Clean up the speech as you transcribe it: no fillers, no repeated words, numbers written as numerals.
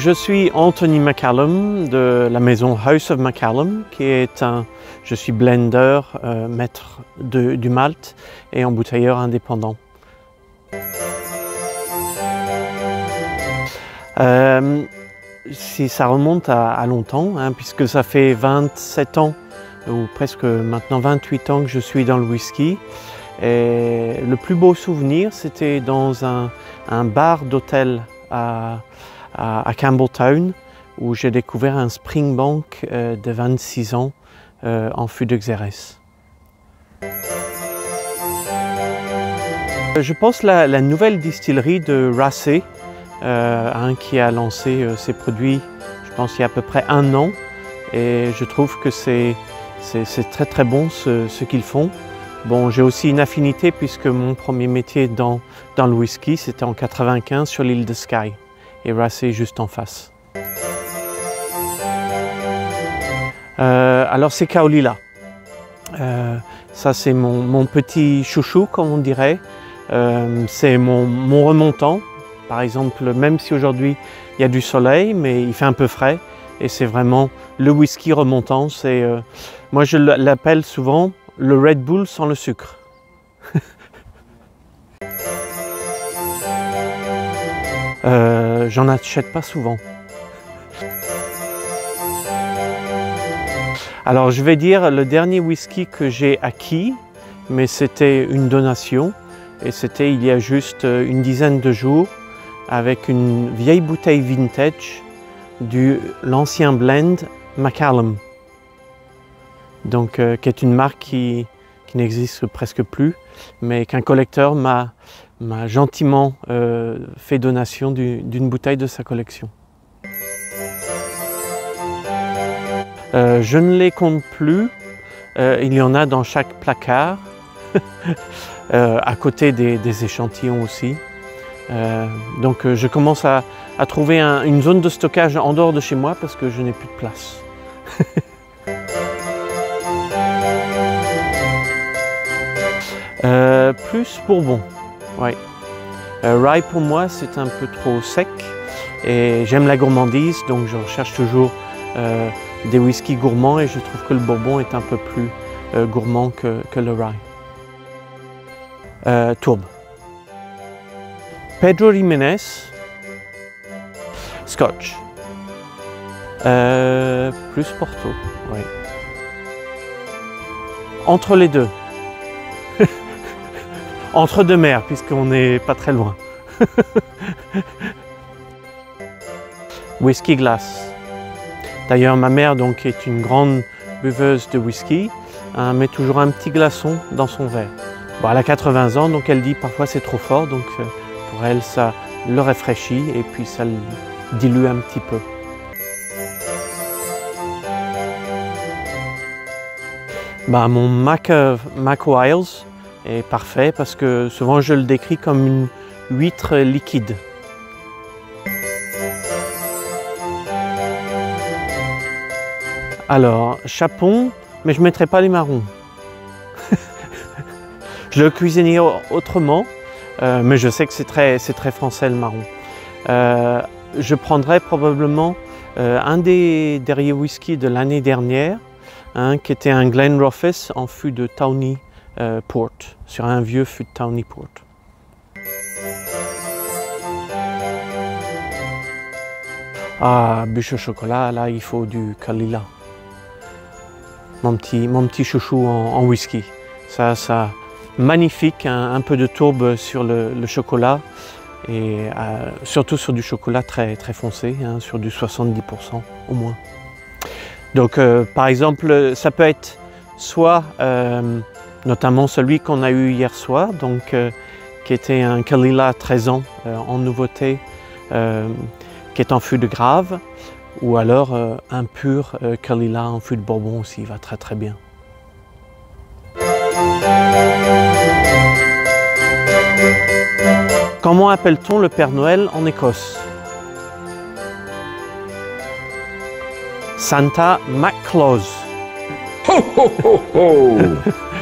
Je suis Anthony McCallum de la maison House of McCallum, je suis blender, maître du malt et embouteilleur indépendant. Ça remonte à longtemps, puisque ça fait 27 ans, ou presque maintenant 28 ans que je suis dans le whisky. Et le plus beau souvenir, c'était dans un bar d'hôtel à Campbelltown, où j'ai découvert un Springbank de 26 ans en fût de Xérès. Je pense la nouvelle distillerie de Racé, qui a lancé ses produits, je pense il y a à peu près 1 an, et je trouve que c'est très très bon ce qu'ils font. Bon, j'ai aussi une affinité puisque mon premier métier dans le whisky, c'était en 95 sur l'île de Skye, et Racé juste en face. Alors c'est Kaolila. Ça c'est mon petit chouchou, comme on dirait. C'est mon remontant. Par exemple, même si aujourd'hui il y a du soleil, mais il fait un peu frais, et c'est vraiment le whisky remontant. Moi je l'appelle souvent le Red Bull sans le sucre. J'en achète pas souvent. Alors je vais dire le dernier whisky que j'ai acquis, mais c'était une donation, et c'était il y a juste une dizaine de jours, avec une vieille bouteille vintage de l'ancien blend Macallum, donc qui est une marque qui n'existe presque plus, mais qu'un collecteur m'a gentiment fait donation d'une bouteille de sa collection. Je ne les compte plus, il y en a dans chaque placard, à côté des échantillons aussi. Donc je commence à trouver une zone de stockage en dehors de chez moi parce que je n'ai plus de place. Plus Bourbon, oui. Rye pour moi c'est un peu trop sec et j'aime la gourmandise, donc je recherche toujours des whiskies gourmands, et je trouve que le Bourbon est un peu plus gourmand que le Rye. Tourbe. Pedro Ximénez, Scotch. Plus Porto, oui. Entre les deux. Entre deux mers, puisqu'on n'est pas très loin. Whisky glace. D'ailleurs, ma mère donc, est une grande buveuse de whisky, met toujours un petit glaçon dans son verre. Bon, elle a 80 ans, donc elle dit parfois c'est trop fort, donc pour elle ça le rafraîchit et puis ça le dilue un petit peu. Mon Mac Wiles est parfait parce que souvent je le décris comme une huître liquide. Alors, chapon, mais je ne mettrai pas les marrons. Je le cuisinerai autrement, mais je sais que c'est très français le marron. Je prendrai probablement un des derniers whisky de l'année dernière, qui était un Glenrothes en fût de Tawny Port, sur un vieux fût de Tawny Port. Ah, bûche au chocolat, là il faut du Kaolila. Mon petit chouchou en whisky. Ça magnifique, un peu de tourbe sur le chocolat, et surtout sur du chocolat très foncé, sur du 70% au moins. Donc par exemple, ça peut être soit notamment celui qu'on a eu hier soir, donc qui était un Kaolila 13 ans en nouveauté, qui est en fût de Grave, ou alors un pur Kaolila en fût de Bourbon aussi, il va très bien. Comment appelle-t-on le Père Noël en Écosse? Santa McClaus. Ho, ho, ho, ho.